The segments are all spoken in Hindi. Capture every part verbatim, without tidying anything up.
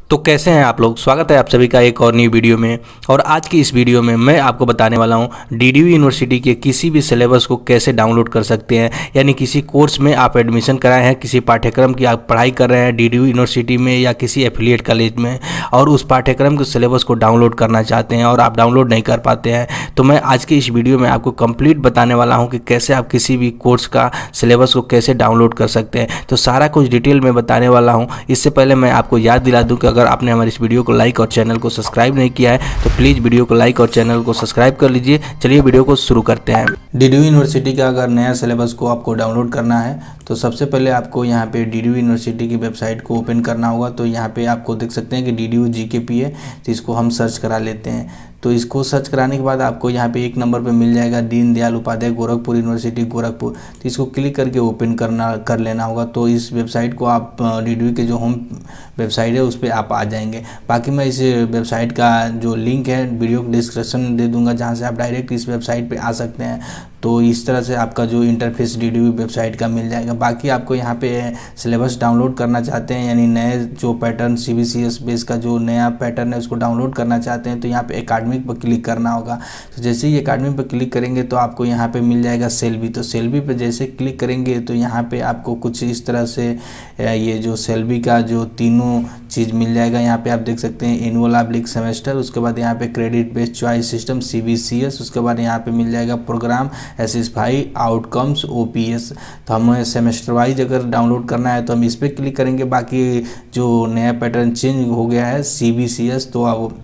तो कैसे हैं आप लोग। स्वागत है आप सभी का एक और नई वीडियो में। और आज की इस वीडियो में मैं आपको बताने वाला हूं डीडीयू यूनिवर्सिटी के किसी भी सिलेबस को कैसे डाउनलोड कर सकते हैं। यानी किसी कोर्स में आप एडमिशन कराए हैं, किसी पाठ्यक्रम की आप पढ़ाई कर रहे हैं डीडीयू यूनिवर्सिटी में या किसी एफिलिएट कॉलेज में, और उस पाठ्यक्रम के सिलेबस को डाउनलोड करना चाहते हैं और आप डाउनलोड नहीं कर पाते हैं, तो मैं आज की इस वीडियो में आपको कंप्लीट बताने वाला हूँ कि कैसे आप किसी भी कोर्स का सिलेबस को कैसे डाउनलोड कर सकते हैं। तो सारा कुछ डिटेल में बताने वाला हूँ। इससे पहले मैं आपको याद दिला दूँ कि अगर आपने हमारे इस वीडियो को लाइक और चैनल को सब्सक्राइब नहीं किया है तो प्लीज़ वीडियो को लाइक और चैनल को सब्सक्राइब कर लीजिए। चलिए वीडियो को शुरू करते हैं। डीडीयू यूनिवर्सिटी का अगर नया सिलेबस को आपको डाउनलोड करना है तो सबसे पहले आपको यहाँ पे डीडीयू यूनिवर्सिटी की वेबसाइट को ओपन करना होगा। तो यहाँ पे आपको देख सकते हैं कि डीडीयू जीकेपी है, तो इसको हम सर्च करा लेते हैं। तो इसको सर्च कराने के बाद आपको यहाँ पे एक नंबर पे मिल जाएगा दीन दयाल उपाध्याय गोरखपुर यूनिवर्सिटी गोरखपुर। तो इसको क्लिक करके ओपन करना कर लेना होगा। तो इस वेबसाइट को आप डीडीयू के जो होम वेबसाइट है उस पर आप आ जाएंगे। बाकी मैं इस वेबसाइट का जो लिंक है वीडियो डिस्क्रिप्शन में दे दूंगा, जहाँ से आप डायरेक्ट इस वेबसाइट पे आ सकते हैं। तो इस तरह से आपका जो इंटरफेस डीडीयू वेबसाइट का मिल जाएगा। बाकी आपको यहाँ पे सिलेबस डाउनलोड करना चाहते हैं, यानी नए जो पैटर्न सीबीसीएस बेस का जो नया पैटर्न है उसको डाउनलोड करना चाहते हैं, तो यहाँ पे एकेडमिक पर क्लिक करना होगा। तो जैसे ही एकेडमिक पर क्लिक करेंगे तो आपको यहाँ पे मिल जाएगा सेल्बी। तो सेल्बी पे जैसे क्लिक करेंगे तो यहाँ पे आपको कुछ इस तरह से ये जो सेल्बी का जो तीनों चीज़ मिल जाएगा। यहाँ पे आप देख सकते हैं एनुअल ऑब्लिक सेमेस्टर, उसके बाद यहाँ पे credit based choice system CBCS, उसके बाद यहाँ पे मिल जाएगा प्रोग्राम एसएसफाई आउटकम्स ओपीएस। तो हमें सेमेस्टर वाइज अगर डाउनलोड करना है तो हम इस पर क्लिक करेंगे। बाकी जो नया पैटर्न चेंज हो गया है सीबीसीएस, तो अब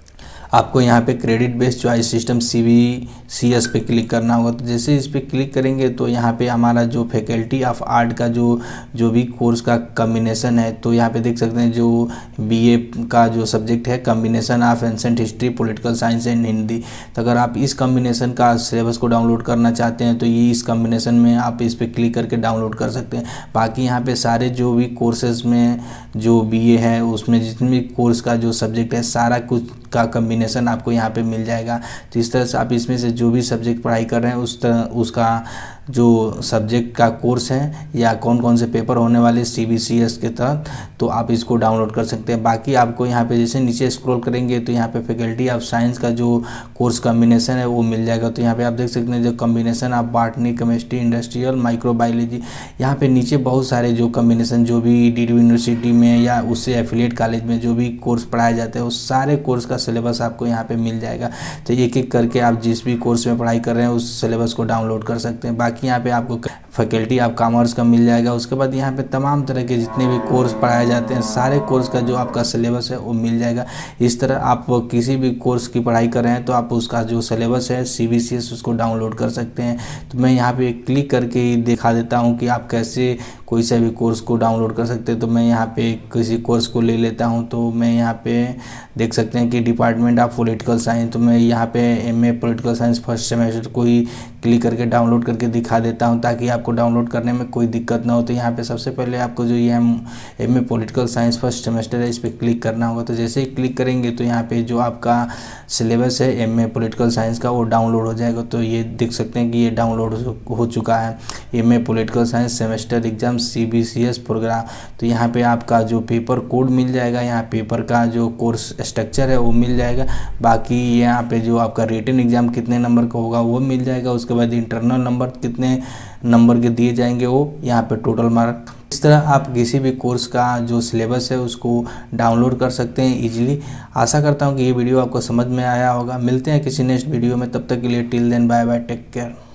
आपको यहाँ पे credit based choice system CBCS पे क्लिक करना होगा। तो जैसे इस पे क्लिक करेंगे तो यहाँ पे हमारा जो फैकल्टी ऑफ आर्ट का जो जो भी कोर्स का कम्बिनेशन है, तो यहाँ पे देख सकते हैं जो बीए का जो सब्जेक्ट है combination of ancient history political science and Hindi. तो अगर आप इस कम्बिनेशन का सिलेबस को डाउनलोड करना चाहते हैं तो ये इस कम्बिनेशन में आप इस पर क्लिक करके डाउनलोड कर सकते हैं। बाकी यहाँ पे सारे जो भी कोर्सेज में जो बीए है उसमें जितने भी कोर्स का जो सब्जेक्ट है सारा कुछ का कम्बिनेशन आपको यहाँ पे मिल जाएगा। तो इस तरह से आप इसमें से जो भी सब्जेक्ट पढ़ाई कर रहे हैं उस तरह उसका जो सब्जेक्ट का कोर्स है या कौन कौन से पेपर होने वाले सीबीसीएस के तहत, तो आप इसको डाउनलोड कर सकते हैं। बाकी आपको यहाँ पे जैसे नीचे स्क्रॉल करेंगे तो यहाँ पे फैकल्टी ऑफ साइंस का जो कोर्स कम्बिनेशन है वो मिल जाएगा। तो यहाँ पे आप देख सकते हैं जो combination of botany chemistry industrial microbiology, यहाँ पे नीचे बहुत सारे जो कम्बिनेशन जो भी डीडीयू यूनिवर्सिटी में या उससे एफिलिएट कॉलेज में जो भी कोर्स पढ़ाए जाते हैं उस सारे कोर्स का सिलेबस आपको यहाँ पे मिल जाएगा। तो एक एक करके आप जिस भी कोर्स में पढ़ाई कर रहे हैं उस सिलेबस को डाउनलोड कर सकते हैं। बाकी यहाँ पे आपको फैकल्टी ऑफ कॉमर्स का मिल जाएगा। उसके बाद यहाँ पे तमाम तरह के जितने भी कोर्स पढ़ाए जाते हैं सारे कोर्स का जो आपका सिलेबस है वो मिल जाएगा। इस तरह आप किसी भी कोर्स की पढ़ाई कर रहे हैं तो आप उसका जो सिलेबस है सीबीसीएस उसको डाउनलोड कर सकते हैं। तो मैं यहाँ पे क्लिक करके ही दिखा देता हूँ कि आप कैसे कोई सा भी कोर्स को डाउनलोड कर सकते हैं। तो मैं यहाँ पे किसी कोर्स को ले लेता हूँ। तो मैं यहाँ पे देख सकते हैं कि डिपार्टमेंट ऑफ पॉलिटिकल साइंस, तो मैं यहाँ पे MA political science first semester को ही क्लिक करके डाउनलोड करके दिखा देता हूँ ताकि आपको डाउनलोड करने में कोई दिक्कत ना हो। तो यहाँ पे सबसे पहले आपको जो ये M A political science first semester है इस पर क्लिक करना होगा। तो जैसे ही क्लिक करेंगे तो यहाँ पे जो आपका सिलेबस है एम ए पॉलिटिकल साइंस का वो डाउनलोड हो जाएगा। तो ये देख सकते हैं कि ये डाउनलोड हो चुका है M A political science semester exam CBCS programme. तो यहाँ पे आपका जो पेपर कोड मिल जाएगा, यहाँ पेपर का जो कोर्स स्ट्रक्चर है वो मिल जाएगा। बाकी यहाँ पे जो आपका रिटन एग्जाम कितने नंबर का होगा वो मिल जाएगा। उसके बाद इंटरनल नंबर कितने नंबर के दिए जाएंगे वो यहाँ पे टोटल मार्क। इस तरह आप किसी भी कोर्स का जो सिलेबस है उसको डाउनलोड कर सकते हैं इजीली। आशा करता हूँ कि ये वीडियो आपको समझ में आया होगा। मिलते हैं किसी नेक्स्ट वीडियो में, तब तक के लिए till then bye bye, take care.